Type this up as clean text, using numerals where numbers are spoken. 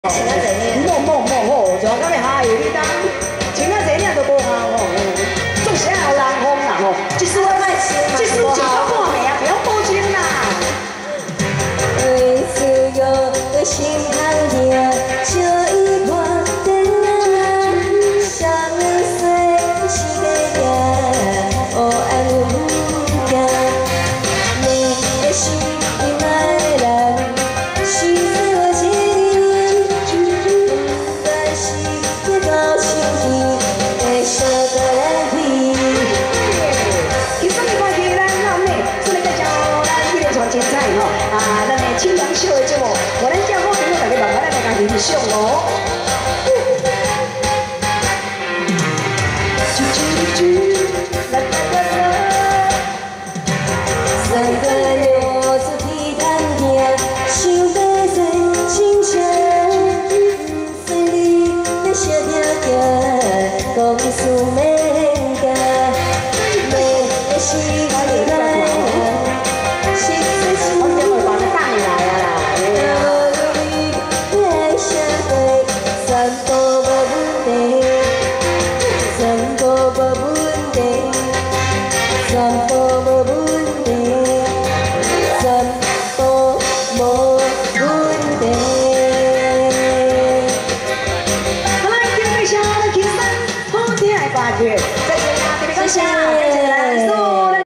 莫，就咁样下有你当，请啊这样都无效哦。做啥人风啦吼？这输这输就到半暝啊，不要报警啦。 为自由的心坎里，就一块灯啊，相随是个家，哦爱不家，你的心里爱人，是我一年，但是也高兴的，会舍得来回。 其实你看起咱咱呢，所以个叫咱迄个传精彩吼，啊，咱的清凉秀的节目，我咱正好朋友大家慢慢来甲欣赏哦。